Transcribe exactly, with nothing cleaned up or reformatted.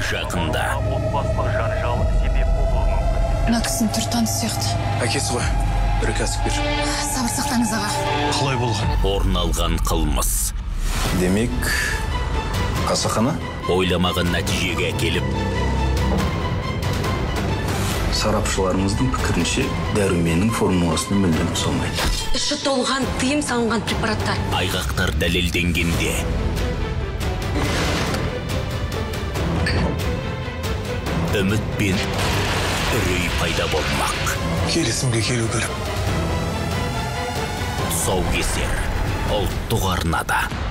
жақында. Мына кісінің түрі таныс сияқты. Әкесі ғой, бір кәсіпкер. Сабыр сақтаңыз аға. Қалай болған? Орын алған қылмыс. Демек, қасақана? Ойламаған нәтижеге әкеліп. Сарапшыларымыздың пікірінше дәруменнің формуласына мүлдем ұқсамайды. Іші толған тыйым салынған препараттар. Айғақтар дәлелденгенде. Үміт пен үрей пайда болмақ. Келісімге келу керек. Тұсаукесер ұлттық арнада.